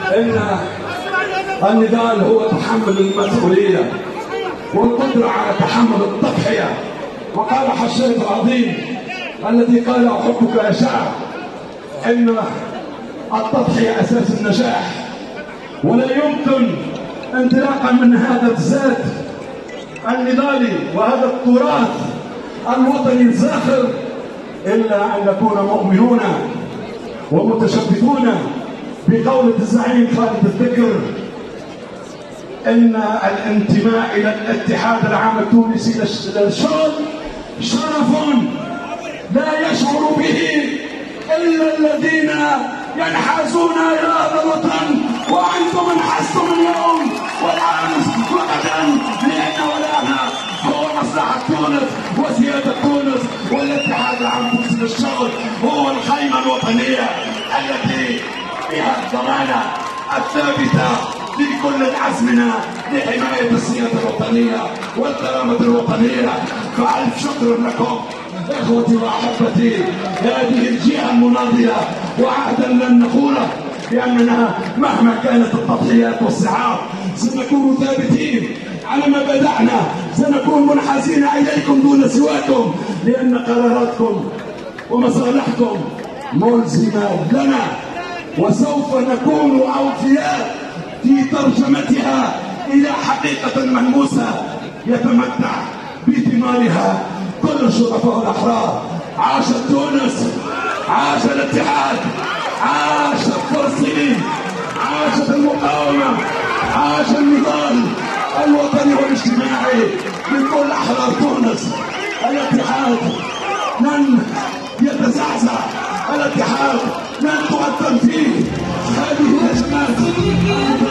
إن النضال هو تحمل المسؤولية والقدرة على تحمل التضحية. وقال الشيخ العظيم الذي قال أحبك يا شعب إن التضحية أساس النجاح، ولا يمكن انطلاقا من هذا الذات النضالي وهذا التراث الوطني الزاخر إلا أن نكون مؤمنون ومتشبثون بقولة الزعيم خالد الذكر إن الانتماء إلى الاتحاد العام التونسي للشغل شرف لا يشعر به إلا الذين ينحازون إلى هذا الوطن، وأنتم انحازتم اليوم والأمس وغدا، لأن ولانا هو مصلحة تونس وسيادة تونس، والاتحاد العام التونسي للشغل هو الخيمة الوطنية التي فيها الضمانة الثابتة لكل الأزمنة لحماية السيادة الوطنية والكرامة الوطنية. فألف شكر لكم إخوتي وأحبتي هذه الجهة المناضلة، وعهدا لن نقوله بأننا مهما كانت التضحيات والصعاب سنكون ثابتين على ما بدأنا، سنكون منحازين إليكم دون سواكم، لأن قراراتكم ومصالحكم ملزمة لنا، وسوف نكون أوفياء في ترجمتها إلى حقيقة ملموسة يتمتع بثمارها كل الشرفاء الأحرار. عاشت تونس، عاش الاتحاد، عاش فلسطين، عاشت المقاومة، عاش النضال الوطني والاجتماعي من كل أحرار تونس. الاتحاد لن يتزعزع، الاتحاد لن تؤثر فيه هذه الأزمات.